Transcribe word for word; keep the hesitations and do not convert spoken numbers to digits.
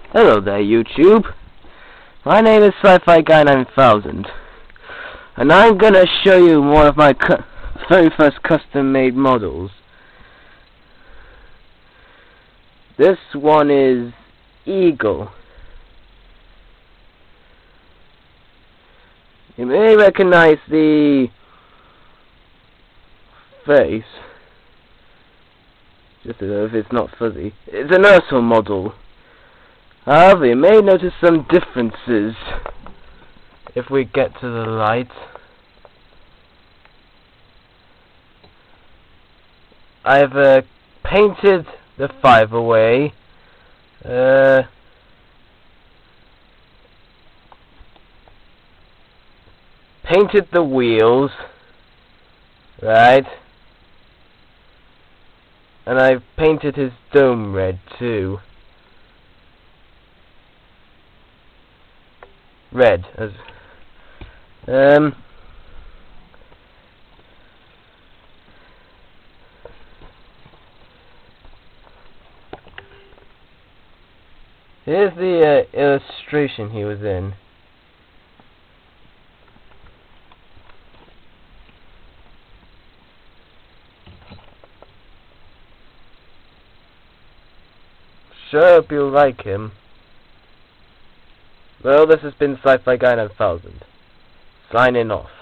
Hello there, YouTube. My name is Sci-Fi Guy nine thousand, and I'm gonna show you one of my cu very first custom-made models. This one is Eagle. You may recognize the face, just as if it's not fuzzy. It's an E R T L model. However, you may notice some differences if we get to the light. I've uh, painted the five away. Uh, painted the wheels, right? And I've painted his dome red too. Red, as um. Here's the uh, illustration he was in. Sure, hope you'll like him. Well, this has been Sci-Fi Guy nine thousand, signing off.